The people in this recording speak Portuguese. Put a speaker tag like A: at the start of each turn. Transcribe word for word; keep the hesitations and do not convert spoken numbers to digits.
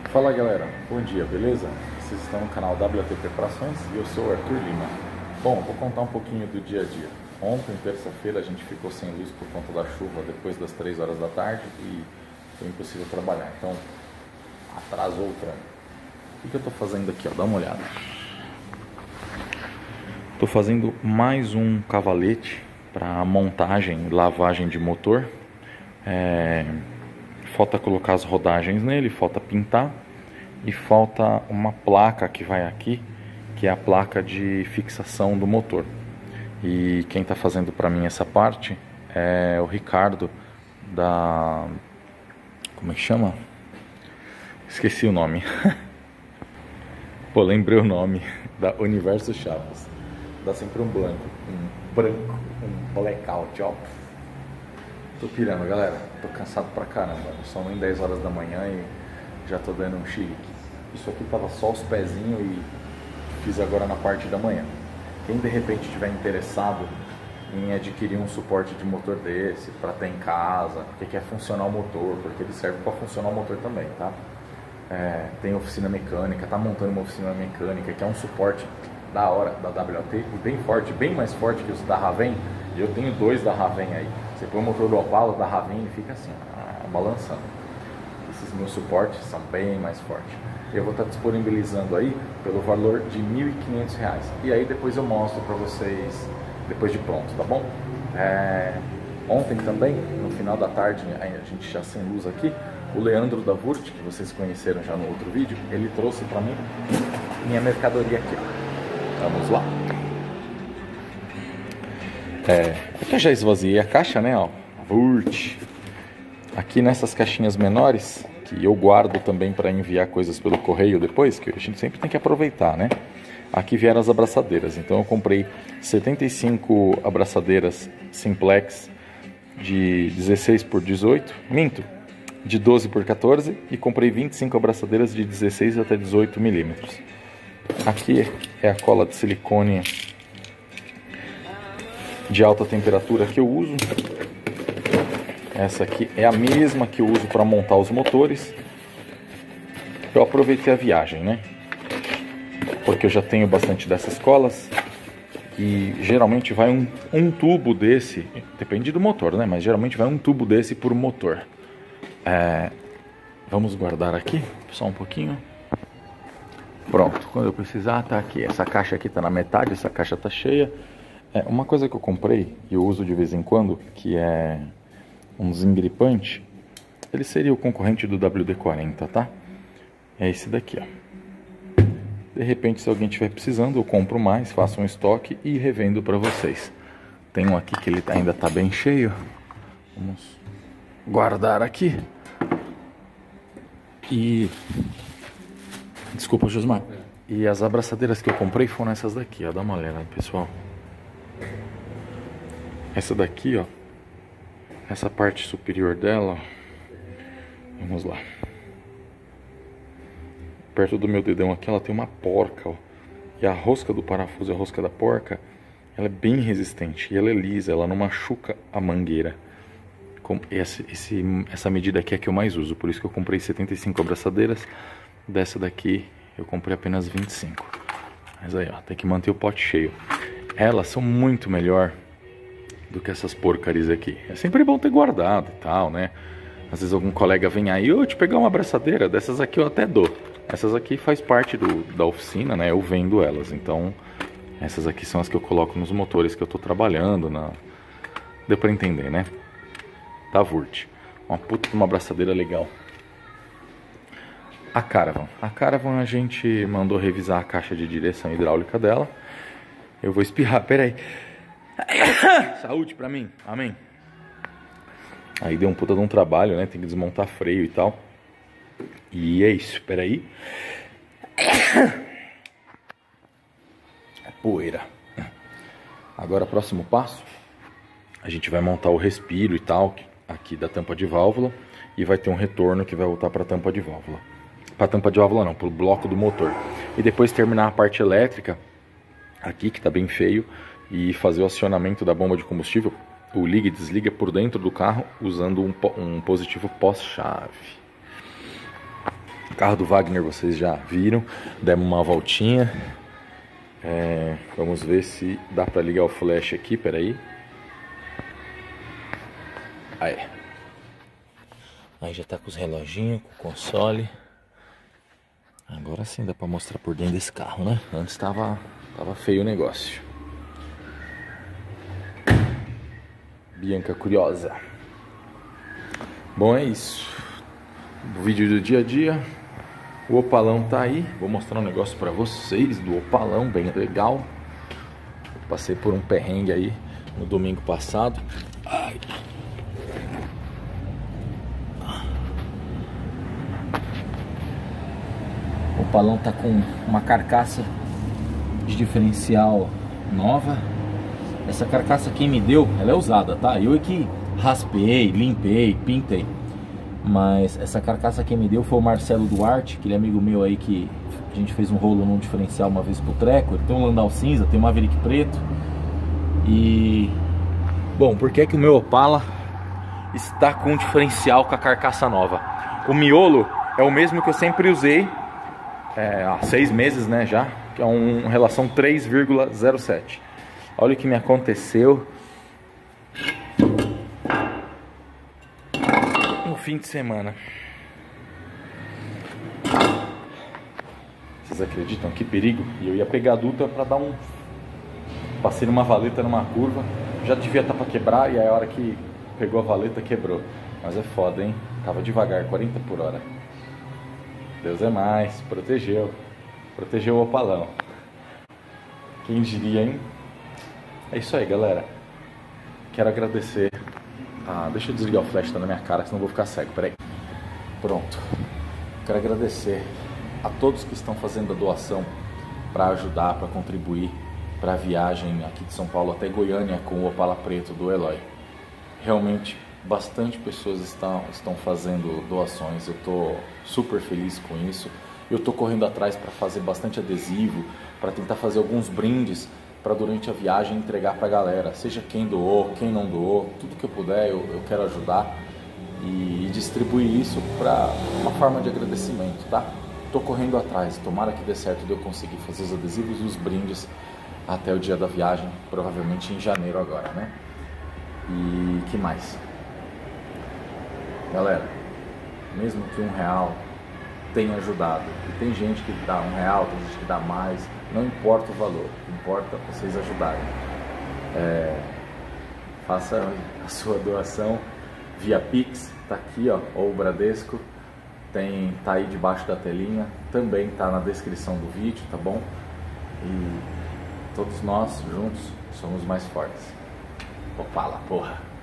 A: Fala galera, bom dia, beleza? Vocês estão no canal W T Preparações e eu sou o Arthur Lima. Bom, vou contar um pouquinho do dia a dia. Ontem, terça-feira, a gente ficou sem luz por conta da chuva depois das três horas da tarde e foi impossível trabalhar, então atrasou o trânsito. O que eu estou fazendo aqui? Ó? Dá uma olhada. Estou fazendo mais um cavalete para montagem e lavagem de motor. É... Falta colocar as rodagens nele, falta pintar e falta uma placa que vai aqui, que é a placa de fixação do motor. E quem está fazendo para mim essa parte é o Ricardo da... como é que chama? Esqueci o nome. Pô, lembrei o nome. Da Universo Chapas. Dá sempre um branco, um branco, um blackout, ó. Tô pirando, galera. Tô cansado pra caramba. São nem dez horas da manhã e já tô dando um chilique. Isso aqui tava só os pezinhos e fiz agora na parte da manhã. Quem de repente estiver interessado em adquirir um suporte de motor desse para ter em casa, porque quer funcionar o motor, porque ele serve para funcionar o motor também, tá? É, tem oficina mecânica, tá montando uma oficina mecânica, que é um suporte da hora da W T, bem forte, bem mais forte que os da Raven. E eu tenho dois da Raven aí. Você põe o motor do Opala, da Raven, e fica assim, ó, balançando. Esses meus suportes são bem mais fortes. Eu vou estar disponibilizando aí pelo valor de mil e quinhentos reais. E aí depois eu mostro para vocês, depois de pronto, tá bom? É... Ontem também, no final da tarde, a gente já sem luz aqui, o Leandro da Vurt, que vocês conheceram já no outro vídeo, ele trouxe para mim minha mercadoria aqui. Vamos lá. É, aqui eu já esvaziei a caixa, né, ó, Vurt. Aqui nessas caixinhas menores, que eu guardo também para enviar coisas pelo correio depois, que a gente sempre tem que aproveitar, né? Aqui vieram as abraçadeiras, então eu comprei setenta e cinco abraçadeiras simplex de dezesseis por dezoito, minto, de doze por quatorze, e comprei vinte e cinco abraçadeiras de dezesseis até dezoito milímetros. Aqui é a cola de silicone de alta temperatura que eu uso. Essa aqui é a mesma que eu uso para montar os motores. Eu aproveitei a viagem, né? Porque eu já tenho bastante dessas colas. E geralmente vai um, um tubo desse, depende do motor, né? Mas geralmente vai um tubo desse por motor. É, vamos guardar aqui, só um pouquinho. Pronto, quando eu precisar, tá aqui. Essa caixa aqui tá na metade, essa caixa tá cheia. É, uma coisa que eu comprei e eu uso de vez em quando, que é um desengripante, ele seria o concorrente do W D quarenta, tá? É esse daqui, ó. De repente, se alguém estiver precisando, eu compro mais, faço um estoque e revendo para vocês. Tem um aqui que ele ainda tá bem cheio. Vamos guardar aqui. E... Desculpa, Josmar. E as abraçadeiras que eu comprei foram essas daqui, ó. Dá uma olhada, pessoal. Essa daqui, ó. Essa parte superior dela, ó. Vamos lá. Perto do meu dedão aqui, ela tem uma porca, ó. E a rosca do parafuso, a rosca da porca, ela é bem resistente. E ela é lisa, ela não machuca a mangueira. Esse, esse, essa medida aqui é a que eu mais uso. Por isso que eu comprei setenta e cinco abraçadeiras. Dessa daqui eu comprei apenas vinte e cinco. Mas aí, ó, tem que manter o pote cheio. Elas são muito melhor do que essas porcarias aqui. É sempre bom ter guardado e tal, né? Às vezes algum colega vem aí, eu te pegar uma abraçadeira, dessas aqui eu até dou. Essas aqui faz parte do, da oficina, né? Eu vendo elas. Então, essas aqui são as que eu coloco nos motores que eu tô trabalhando. Na... Deu pra entender, né? Da Vurt. Uma puta de uma abraçadeira legal. A Caravan. A Caravan a gente mandou revisar a caixa de direção hidráulica dela. Eu vou espirrar, peraí. Saúde pra mim, amém. Aí deu um puta de um trabalho, né? Tem que desmontar freio e tal. E é isso, peraí. É poeira. Agora, próximo passo. A gente vai montar o respiro e tal, aqui da tampa de válvula. E vai ter um retorno que vai voltar pra tampa de válvula. Pra tampa de válvula não, pro bloco do motor. E depois terminar a parte elétrica, aqui que tá bem feio, e fazer o acionamento da bomba de combustível, o liga e desliga por dentro do carro, usando um, um positivo pós-chave. Carro do Wagner vocês já viram, demos uma voltinha. É, vamos ver se dá pra ligar o flash aqui, peraí. Aí. Aí já tá com os reloginhos, com o console. Agora sim dá pra mostrar por dentro desse carro, né? Antes tava, tava feio o negócio. Bianca curiosa. Bom, é isso. O vídeo do dia a dia. O Opalão tá aí. Vou mostrar um negócio pra vocês do Opalão, bem legal. Eu passei por um perrengue aí no domingo passado. Ai. O Opalão tá com uma carcaça de diferencial nova. Essa carcaça quem me deu, ela é usada, tá? Eu é que raspei, limpei, pintei. Mas essa carcaça quem me deu foi o Marcelo Duarte, aquele amigo meu aí que a gente fez um rolo num diferencial uma vez pro treco. Ele tem um Landau cinza, tem um Maverick preto. E... bom, por que que o meu Opala está com um diferencial com a carcaça nova? O miolo é o mesmo que eu sempre usei é, há seis meses, né, já. Que é um, uma relação três vírgula zero sete. Olha o que me aconteceu no fim de semana. Vocês acreditam? Que perigo. E eu ia pegar a Dutra pra dar um... passei numa valeta numa curva. Já devia estar pra quebrar e aí a hora que pegou a valeta quebrou. Mas é foda, hein? Tava devagar, quarenta por hora. Deus é mais. Protegeu. Protegeu o Opalão. Quem diria, hein? É isso aí, galera. Quero agradecer. Ah, deixa eu desligar o flash, tá na minha cara, senão eu vou ficar cego. Peraí. Pronto. Quero agradecer a todos que estão fazendo a doação para ajudar, para contribuir para a viagem aqui de São Paulo até Goiânia com o Opala Preto do Eloy. Realmente, bastante pessoas estão, estão fazendo doações. Eu estou super feliz com isso. Eu estou correndo atrás para fazer bastante adesivo, para tentar fazer alguns brindes para durante a viagem entregar para a galera, seja quem doou, quem não doou, tudo que eu puder eu, eu quero ajudar e, e distribuir isso para uma forma de agradecimento, tá? Tô correndo atrás, tomara que dê certo de eu conseguir fazer os adesivos e os brindes até o dia da viagem, provavelmente em janeiro agora, né? E que mais? Galera, mesmo que um real tenha ajudado, e tem gente que dá um real, tem gente que dá mais, não importa o valor, importa vocês ajudarem. É, faça a sua doação via Pix, tá aqui, ó, ou o Bradesco, tem, tá aí debaixo da telinha, também tá na descrição do vídeo, tá bom? E todos nós juntos somos mais fortes. Opala, porra!